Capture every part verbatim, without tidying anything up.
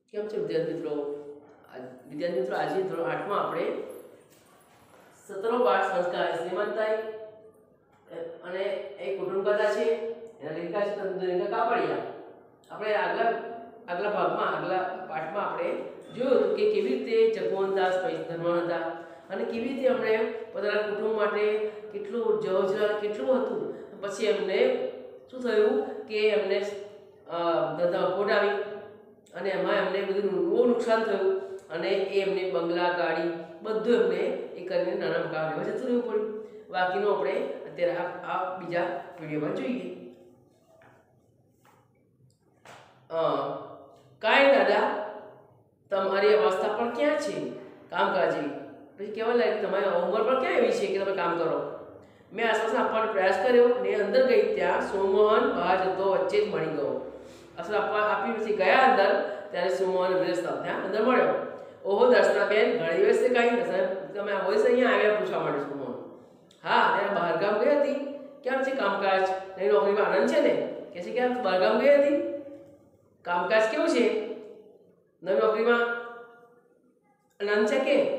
કેમ છે વિદ્યાર્થી મિત્રો? વિદ્યાર્થી મિત્રો આજે ધોરણ આઠમાં આપણે સતરો પાઠ સંસ્કાર શ્રીમંતાઈ અને એક કુટુંબ કથા છે, એના લેખિકા છે તંદુરેખા કાપડિયા. આપણે આગલા આગલા ભાગમાં આગલા પાઠમાં આપણે જોયું હતું કે કેવી રીતે જગમોહનદાસ ધર્મણ હતા અને કેવી રીતે એમણે પોતાના કુટુંબ માટે કેટલું જવાબદાર કેટલું હતું. પછી એમને શું થયું કે એમને ધંધા ખોટ આવી અને એમાં એમને બધું બહુ નુકસાન થયું અને એ એમને બંગલા ગાડી બધું એમને એ કરીને નાના મકાન લેવા જતું રહેવું પડ્યું. બાકીનું આપણે અત્યારે આ બીજા વિડીયોમાં જોઈએ. કાંઈ દાદા તમારી અવસ્થા પણ ક્યાં છે કામકાજી? પછી કહેવા લાગે તમારી ઉંમર પણ ક્યાં એવી છે કે તમે કામ કરો? મેં આશ્વાસન આપવાનો પ્રયાસ કર્યો ને અંદર ગઈ ત્યાં સોમોહન બહાર જતો વચ્ચે જ મળી ગયો. આશ્વાસન આપવા આપી પછી ગયા અંદર ત્યારે સોમોહન વિરસ્તા ત્યાં અંદર મળ્યો. ઓહો દર્શનાબેન, ઘણી દિવસે કાંઈ તમે હોય છે અહીંયા આવ્યા પૂછવા માટે સોમોહન? હા, ત્યારે બહારગામ ગઈ હતી. કેમ છે કામકાજ? નવી નોકરીમાં આનંદ છે ને? કે છે કેમ બહારગામ ગઈ હતી? કામકાજ કેવું છે નવી નોકરીમાં? આનંદ છે કે?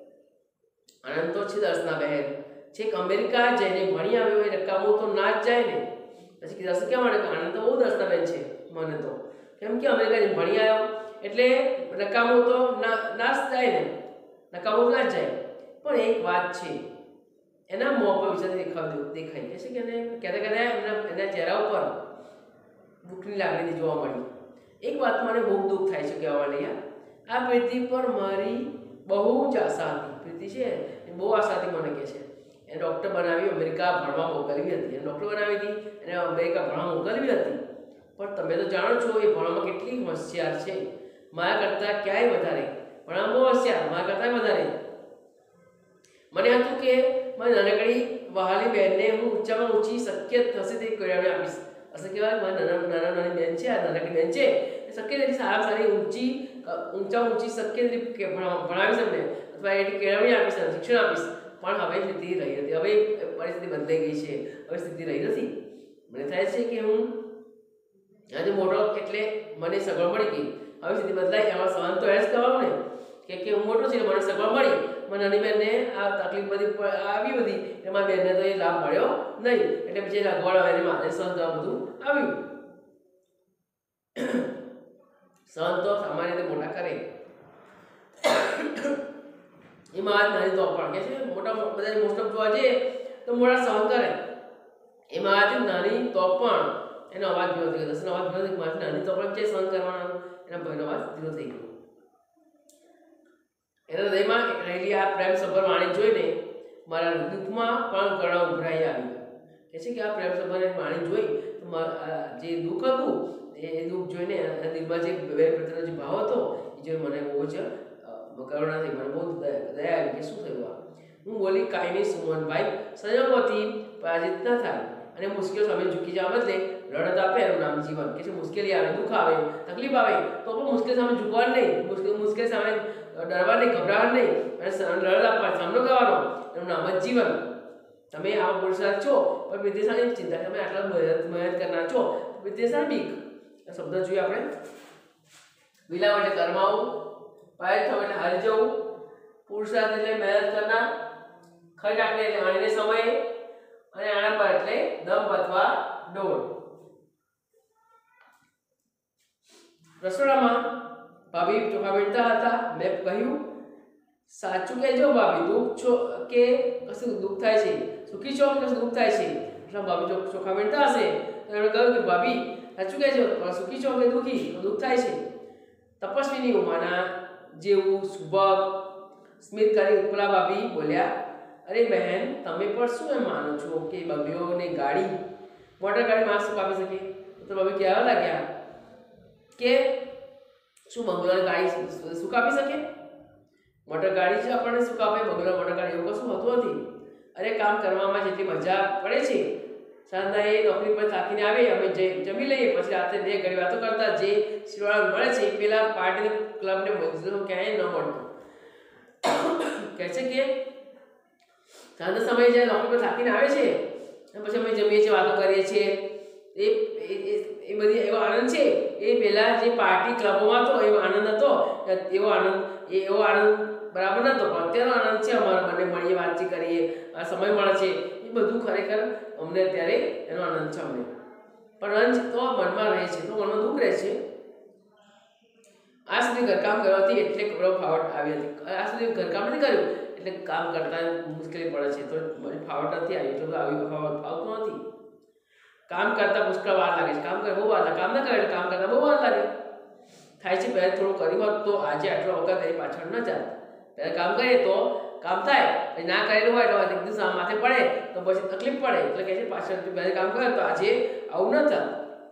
આનંદ તો છે દર્શનાબેન, છેક અમેરિકા જઈને ભણી આવ્યો એ રકામું તો ના જ જાય ને. પછી દર્શન કેવા માટે આનંદ તો બહુ દર્શનાબેન છે મને તો. કેમ કે અમેરિકા જઈને ભણી આવ્યો એટલે રકામું તો ના નાશ જાય ને, નકામું ના જ જાય. પણ એક વાત છે, એના મોં પર વિચાર દેખાવ દેખાય કે છે કે એને કહેતા કહેતા એના એના ચહેરા ઉપર દુઃખની લાગણી જોવા મળી. એક વાત મને બહુ દુઃખ થાય છે કહેવા માટે યાર. આ પ્રીતિ પર મારી બહુ જ આશા હતી. પ્રીતિ છે એ બહુ આશા હતી મને કહે છે. એને ડૉક્ટર બનાવી અમેરિકા ભણવા મોકલવી હતી. એને ડૉક્ટર બનાવી હતી, એને અમેરિકા ભણવા મોકલવી હતી. પણ તમે તો જાણો છો એ ભણવામાં કેટલી હોશિયાર છે, મારા કરતાં ક્યાંય વધારે ભણવામાં બહુ હોશિયાર, મારા કરતાં વધારે. મને હતું કે મારી નાનકડી વહાલી બહેનને હું ઊંચામાં ઊંચી શક્ય થશે તે કેળવણી આપીશ. અસર કહેવાય મારી નાના નાના નાની બહેન છે, આ નાનકડી બહેન છે, શક્ય તેટલી સારા સારી ઊંચી ઊંચા ઊંચી શક્ય તેટલી ભણાવીશ એમને, અથવા એટલી કેળવણી આપીશ, શિક્ષણ આપીશ. પણ હવે સ્થિતિ રહી નથી. હવે પરિસ્થિતિ બદલાઈ ગઈ છે. હવે સ્થિતિ રહી નથી. મને થાય છે કે હું આજે મોટો એટલે મને સગવડ મળી ગઈ. હવે સ્થિતિ બદલાય એમાં સહન તો એ જ કરવાનું ને કે કે હું મોટો છું મને સગવડ મળી, મને નાની બહેનને આ તકલીફ બધી આવી બધી એટલે મારી બહેનને તો એ લાભ મળ્યો નહીં. એટલે પછી અગવડ આવે એને મારે સહન કરવા બધું આવ્યું. સહન તો સામાન્ય રીતે મોટા કરે. એમાં આજ નાની તો પણ કે છે મોટા બધા મોસ્ટ ઓફ જોવા જઈએ તો મોટા સહન કરે. એમાં આજ નાની તો પણ એનો અવાજ ભીનો થઈ ગયો. દસનો અવાજ ભીનો થઈ ગયો. નાની તો પણ છે સહન કરવાનો, એના ભાઈનો અવાજ ધીરો થઈ ગયો. એના હૃદયમાં રહેલી આ પ્રેમ સભર વાણી જોઈને મારા દુઃખમાં પણ કરુણા ઉભરાઈ આવી. કહે છે કે આ પ્રેમ સભર વાણી જોઈ તો જે દુઃખ હતું એ દુઃખ જોઈને એના દિલમાં જે બે પ્રત્યેનો જે ભાવ હતો એ જોઈને મને બહુ જ કરુણા થઈ. મને બહુ દયા આવી કે શું થયું આ? હું બોલી કાંઈ નહીં સુમનભાઈ, સંયમોથી પરાજિત ન થાય અને મુશ્કેલ સામે ઝૂકી જવા બદલે લડત આપે એનું નામ જીવન. કે છે મુશ્કેલી આવે, દુઃખ આવે, તકલીફ આવે તો પણ મુશ્કેલ સામે ઝૂકવાનું નહીં, મુશ્કેલ મુશ્કેલ સામે ડરવા નહીં, ગભરાવા નહીં અને લડત આપવાનો, સામનો કરવાનો, એનું નામ જ જીવન. તમે આવા પુરુષાર્થ છો પણ વિદેશાની ચિંતા, તમે આટલા મહેનત કરનાર છો વિદેશાની બીક. આ શબ્દ જોઈએ આપણે. વિલાવ એટલે કરમાવું, પાયલ થવું એટલે હારી જવું, પુરુષાર્થ એટલે મહેનત કરનાર, ખર્ચ આપે એટલે આણીને સમય અને આણા પર એટલે દમ અથવા દોડ. રસોડામાં ભાભી ચોખા વીણતા હતા. મેં કહ્યું સાચું કહેજો ભાભી, દુઃખ છો કે કશું દુઃખ થાય છે? સુખી છો કે કશું દુઃખ થાય છે? એટલે ભાભી ચોખા વીણતા હશે તો એમણે કહ્યું કે ભાભી સાચું કહેજો, સુખી છો કે દુઃખી દુઃખ થાય છે? તપસ્વીની ઉમાના જેવું સુભગ સ્મિત કરી ઉત્પલા ભાભી બોલ્યા, અરે બહેન તમે પણ શું એમ માનો છો કે બંગલો ને ગાડી મોટર ગાડી માણસ સુખ આપી શકે? તો ભાભી કહેવા લાગ્યા કે શું બંગલો અને ગાડી સુખ આપી શકે? મોટર ગાડી જ આપણને સુખ આપે, બંગલો મોટર ગાડી એવું કશું હોતું નથી. અરે કામ કરવામાં જેટલી મજા પડે છે, સાંજના એ નોકરી પર થાકીને આવે, અમે જમી લઈએ, પછી રાત્રે બે ઘડી વાતો કરતા જે શિવાળા મળે છે એ પેલા પાર્ટી ક્લબને મજૂરો ક્યાંય ન મળતો. કહે છે કે સાંજના સમયે જ્યારે નોકરી પર થાકીને આવે છે પછી અમે જમીએ છીએ, વાતો કરીએ છીએ, એ એ બધી એવો આનંદ છે એ પહેલાં જે પાર્ટી ક્લબોમાં હતો એવો આનંદ હતો એવો આનંદ એ એવો આનંદ બરાબર નહોતો, પણ અત્યારનો આનંદ છે અમારા બંને મળીએ, વાતચીત કરીએ, આ સમય મળે છે, એ બધું ખરેખર અમને અત્યારે એનો આનંદ છે અમને. પણ રંજ તો મનમાં રહે છે, તો મનમાં દુઃખ રહે છે. આ સુધી ઘરકામ કરવાથી એટલે બહુ ફાવટ આવી હતી. આ સુધી ઘરકામ નથી કર્યું એટલે કામ કરતા મુશ્કેલી પડે છે, તો ફાવટ નથી આવી, એટલું આવી ફાવટ ફાવતું નથી. કામ કરતા પુષ્કળ વાર લાગે છે, કામ કરે બહુ વાર લાગે, કામ ના કરે એટલે કામ કરતા બહુ વાર લાગે થાય છે. પહેલાં થોડું કર્યું હોત તો આજે આટલો વખત એની પાછળ ન જાય. પહેલાં કામ કરીએ તો કામ થાય, પછી ના કરેલું હોય તો એક દિવસ માથે પડે તો પછી તકલીફ પડે, એટલે કહે છે પાછળ પહેલાં કામ કરે તો આજે આવું ન થાય.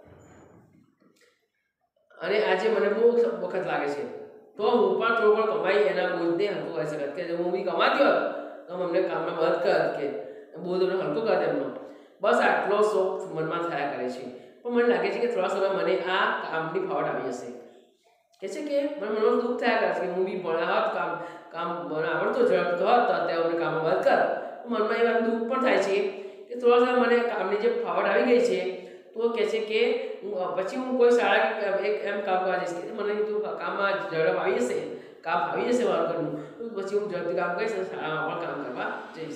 અને આજે મને બહુ વખત લાગે છે, તો હું પણ થોડું પણ કમાઈ એના બોજને હલકું કરી શકત, કે હું બી કમાતી હોત તો અમને કામમાં મદદ કરત, કે બોજ અમને હલકું કરત એમનો. બસ આટલો શોખ મનમાં થયા કરે છે. પણ મને લાગે છે કે થોડા સમય મને આ કામની ફાવટ આવી જશે. કહે છે કે મને મનમાં દુઃખ થયા કરે છે કે હું બી ભણ્યા હોત, કામ કામ મને આવડતું ઝડપતો હોત તો અત્યારે અમને કામમાં મદદ કર. મનમાં એ વાત દુઃખ પણ થાય છે કે થોડા સમય મને કામની જે ફાવટ આવી ગઈ છે, તો કહે છે કે હું પછી હું કોઈ શાળા એક એમ કામ કરવા જઈશ કે મને તું કામમાં ઝડપ આવી જશે, કામ આવી જશે મારું ઘરનું, તો પછી હું ઝડપથી કામ કરીશ અને શાળામાં પણ કામ કરવા જઈશ.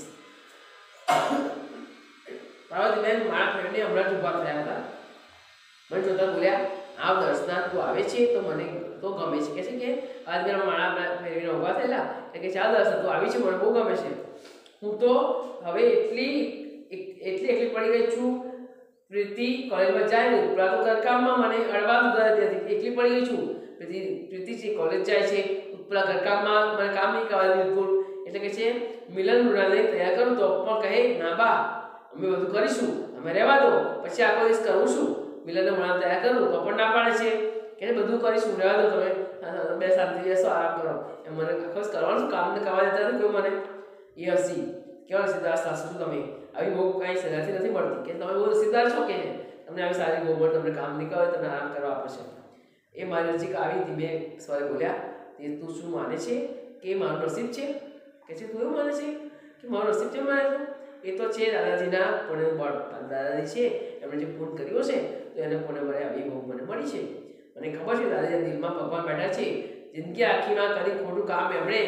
પાર્વતીબેન મારા ફ્રેન્ડને હમણાં જ ઊભા થયા હતા, મને જોતા બોલ્યા, આવ દર્શના, તું આવે છે તો મને તો ગમે છે. કહે છે કે આજ મેં મારા ફેરવીને ઊભા થયેલા એટલે કે ચાલ દર્શના તું આવી છે, મને બહુ ગમે છે. હું તો હવે એટલી એટલી એકલી પડી ગઈ છું. પ્રીતિ કોલેજમાં જાય ને ઉપરા તો ઘરકામમાં મને અડવા દુધાતી હતી, એકલી પડી ગઈ છું. પ્રીતિ પ્રીતિ છે કોલેજ જાય છે, ઉપરા ઘરકામમાં મને કામ નહીં કરવા બિલકુલ. એટલે કે છે મિલન મૃણાલને તૈયાર કરું તો પણ કહે ના બા અમે બધું કરીશું, અમે રહેવા દો, પછી આખો દિવસ કરું છું. મિલનને મૃણાલ તૈયાર કરું તો પણ ના પાડે છે કે બધું કરીશું, રહેવા દો, તમે બે શાંતિ બેસો, આરામ કરો. એમ મને આખો દિવસ કરવાનું કામ ને કરવા દેતા નથી કોઈ મને. એ હસી કેવા સીધા સાસુ તમે આવી બહુ કાંઈ સજાથી નથી મળતી, કે તમે બહુ સીધા છો કે તમને આવી સારી બહુ મળે, તમને કામ નહીં કરે, તમને આરામ કરવા આપે છે. એ મારી નજીક આવી ધીમે સ્વરે બોલ્યા, તે તું શું માને છે કે મારું નસીબ છે? કે છે તું એવું માને છે કે મારું નસીબ છે? માને તો એ તો છે દાદાજીના પુણ્ય બળ. દાદાજી છે એમણે જે પૂર્ણ કર્યો છે તો એને પુણ્ય મળે આવી બહુ મને મળી છે. મને ખબર છે દાદાજીના દિલમાં ભગવાન બેઠા છે. જિંદગી આખીમાં કદી ખોટું કામ એમણે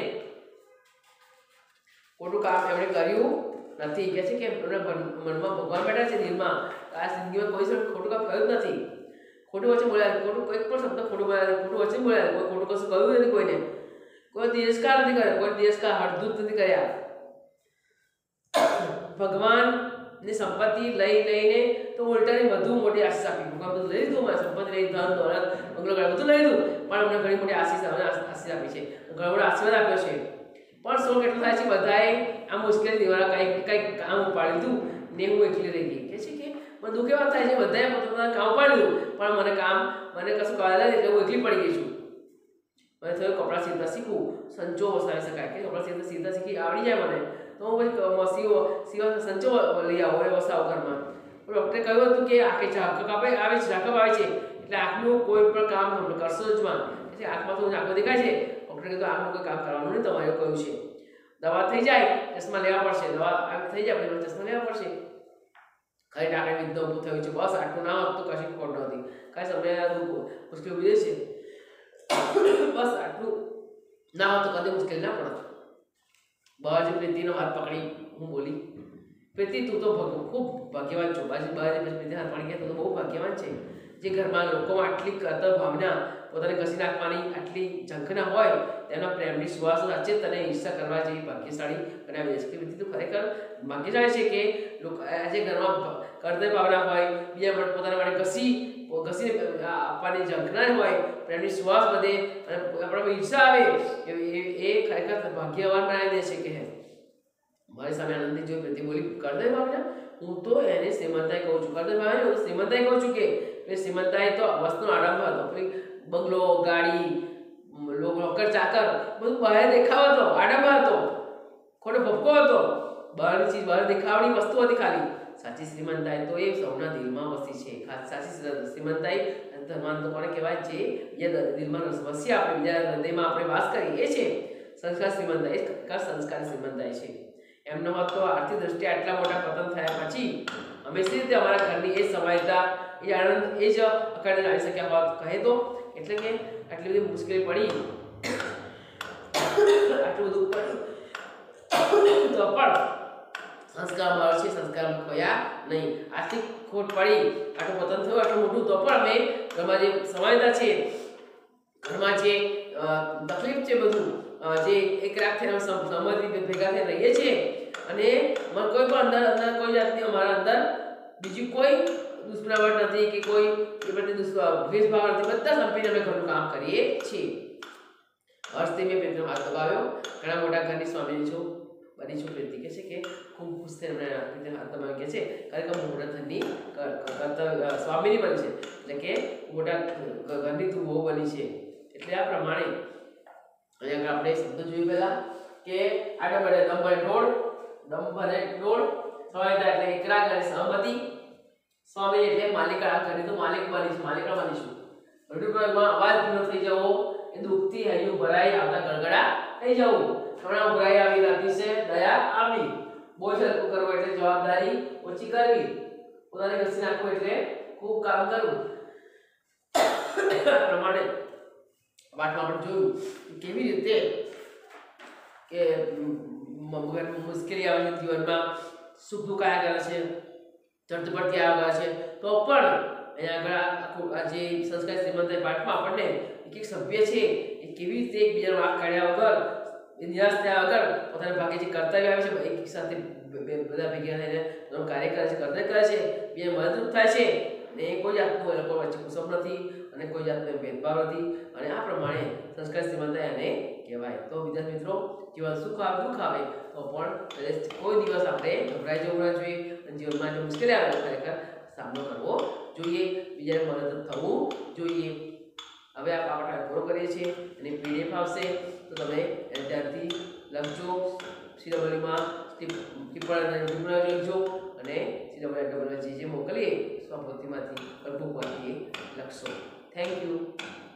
ખોટું કામ એમણે કર્યું નથી. કહે છે કે એમના મનમાં ભગવાન બેઠા છે દિલમાં, આ જિંદગીમાં કોઈ સમય ખોટું કામ કર્યું જ નથી. ખોટું વચ્ચે બોલ્યા, ખોટું કોઈ પણ શબ્દ ખોટું બોલ્યા, ખોટું વચ્ચે બોલ્યા, કોઈ ખોટું કશું કહ્યું નથી કોઈને, કોઈ તિરસ્કાર નથી કર્યો, કોઈ તિરસ્કાર હળદૂત નથી કર્યા. ભગવાનની સંપત્તિ લઈ લઈને તો ઉલટાની વધુ મોટી આશીષ આપી. ભગવાન બધું લઈ લીધું, મારી સંપત્તિ લઈ, ધન દોલત બંગલો બધું લઈ લીધું, પણ અમને ઘણી મોટી આશીષ આશીષ આપી છે, ઘણો બધો આશીર્વાદ આપ્યો છે. પણ શોખ એટલો થાય છે બધાએ આ મુશ્કેલી દ્વારા કંઈક કંઈક કામ ઉપાડી લીધું ને હું એકલી રહી ગઈ. કહે છે કે મને દુઃખ એવા થાય છે બધાએ પોતાના કામ ઉપાડી લીધું પણ મને કામ મને કશું કરેલા નહીં એટલે હું એકલી પડી ગઈ છું. મને થયું કપડાં સીધા શીખવું, સંચો વસાવી શકાય, કે કપડાં સીધા સીધા શીખી આવડી જાય મને તો હું પછી સીવો સીવા સંચો લઈ આવો એ વસાવો ઘરમાં. પણ ડૉક્ટરે કહ્યું હતું કે આંખે ઝાંખક આપે આવે છે, ઝાંખક આવે છે એટલે આંખનું કોઈ પણ કામ તમને કરશો જ માં, એટલે આંખમાં તો ઝાંખો દેખાય છે, ડૉક્ટરે કીધું આંખનું કોઈ કામ કરવાનું નહીં તમારે કહ્યું છે. દવા થઈ જાય ચશ્મા લેવા પડશે, દવા થઈ જાય પછી ચશ્મા લેવા પડશે. ખાલી ટાંકા વિદ્યા ઊભું થયું છે, બસ આટલું ના હોત તો કશી ખોટ નહોતી, કાંઈ સમય મુશ્કેલ ઉભી છે, બસ આટલું ના હોત તો કદી મુશ્કેલ ના પડત. બાબાજી પ્રીતિનો હાથ પકડી હું બોલી, પ્રીતિ તું તો ખૂબ ભાગ્યવાન છો. બાજી બાબાજી પ્રીતિ હાથ પકડી ગયા, તું તો બહુ ભાગ્યવાન છે જે ઘરમાં લોકોમાં આટલી કદર ભાવના પોતાને કસી નાખવાની આટલી ઝંખના હોય, તેના પ્રેમની સુવાસ સાચે તને ઈર્ષા કરવા જેવી ભાગ્યશાળી બનાવી દે છે. કે પ્રીતિ તું ખરેખર ભાગ્યશાળી છે કે લોકો આજે ઘરમાં કરદય ભાવના હોય, બીજા પોતાના માટે ઘસી ઘસીને આપવાની ઝંખના હોય, પ્રેમની સુવાસ વધે અને આપણા ઈર્ષા આવે, એ ખરેખર ભાગ્યવાન બનાવી દે છે. કે હે મારી સામે આનંદથી જોઈ પ્રીતિ બોલી, કરદય ભાવના? હું તો એને શ્રીમંતાઈ કહું છું. કરદય ભાવના હું શ્રીમંતાઈ કહું છું. કે શ્રીમંતાઈ તો વસ્તુનો આડંબર હતો, બંગલો, ગાડી, નોકર ચાકર બધું બહાર દેખાવ હતો, આડંબર હતો, ખોટો ભપકો હતો, બહારની ચીજ બહાર દેખાવની વસ્તુ હતી. ખાલી સાચી શ્રીમંતાઈ તો એ સૌના દિલમાં વસી છે. ખાસ સાચી શ્રીમંતાઈ ધર્માંત તો કોને કહેવાય છે? બીજા દિલમાં વસી આપણે બીજા હૃદયમાં આપણે વાસ કરી, એ છે સંસ્કાર શ્રીમંતાઈ. એ સંસ્કાર શ્રીમંતાઈ છે. એમનો હોત તો આર્થિક દ્રષ્ટિએ આટલા મોટા પતન થયા પછી અમે સી રીતે અમારા ઘરની એ સમાયતા એ આનંદ એ જ અકાળે લાવી શક્યા હોત કહે તો. એટલે કે આટલી બધી મુશ્કેલી પડી આટલું બધું પડ્યું તો પણ સંસ્કાર મળશે, સંસ્કાર ખોયા નહીં. આર્થિક ખોટ પડી, આટલું પતન થયું, આટલું મોટું તો પણ અમે ઘરમાં જે સમાયતા છે, ઘરમાં જે તકલીફ છે, બધું જે એક રાખ થઈને સહમતિ ભેગા થઈને રહીએ છીએ અને મને કોઈ પણ અંદર અંદર કોઈ જાતની અમારા અંદર બીજી કોઈ દુષ્પ્રાવટ નથી કે કોઈ એ બધી ભેદભાવ નથી. બધા સંપીને અમે ઘરનું કામ કરીએ છીએ. હર્ષથી મેં પ્રીતિનો હાથ દબાવ્યો. ઘણા મોટા ઘરની સ્વામીની છું બની છું. પ્રીતિ કહે છે કે ખૂબ ખુશ થઈને અમને પ્રીતિનો હાથ દબાવ્યો કહે છે કારણ કે મોટા ઘરની સ્વામીની બની છે, એટલે કે મોટા ઘરની તું બહુ બની છે. એટલે આ પ્રમાણે અહીંયા આપણે શબ્દ જોયું પહેલા કે આટલા બને દમ ભરે ઢોળ, દમ ભરે ઢોળ, સમાયતા એટલે એકરાગ અને સહમતિ, સ્વામી એટલે માલિકા ઘરની તો માલિક બની છે, માલિકા બનીશું. રડુપ્રયોગમાં અવાજ ભીનો થઈ જવો, એ દુઃખથી હૈયું ભરાઈ આવતા ગળગડા થઈ જવું. ઘણા ભરાઈ આવી રાતી છે દયા આવી, બોજ હલકું કરવું એટલે જવાબદારી ઓછી કરવી, પોતાની ઘસી નાખવું એટલે ખૂબ કામ કરવું. પ્રમાણે વાતમાં આપણે જોયું કેવી રીતે કે મુશ્કેલી આવે છે જીવનમાં, સુખ દુઃખ આવ્યા કરે છે, ચડતી પડતી આવ્યા છે, તો પણ અહીંયા આગળ આ જે સંસ્કાર શ્રીમંત પાઠમાં આપણને એક એક સભ્ય છે એ કેવી રીતે એકબીજાનો વાંક કાઢ્યા વગર, નિરાશ થયા વગર પોતાના ભાગે જે કર્તવ્ય આવે છે એક સાથે બધા ભેગા થઈને કાર્ય કરે છે, કર્તવ્ય કરે છે, બીજા મદદરૂપ થાય છે અને કોઈ જાતનું એ લોકો વચ્ચે કુસમ નથી અને કોઈ જાતનો ભેદભાવ નથી. અને આ પ્રમાણે સંસ્કાર શ્રીમંત એને કહેવાય. તો વિદ્યાર્થી મિત્રો, જીવન સુખ આવે દુઃખ આવે તો પણ કોઈ દિવસ આપણે ગભરાઈ જવું ના જોઈએ અને જીવનમાં જો મુશ્કેલી આવે તો ખરેખર સામનો કરવો જોઈએ, બીજાને મદદ થવું જોઈએ. હવે આ પાઠ પૂરો કરીએ છીએ અને પીડીએફ આવશે તો તમે ત્યારથી લખજો, સીડબ્લ્યુમાં ટિપ્પણી લખજો અને સીડબ્લ્યુ જે જે મોકલીએ સ્વપોથીમાંથી નોટબુકમાંથી લખશો. Thank you.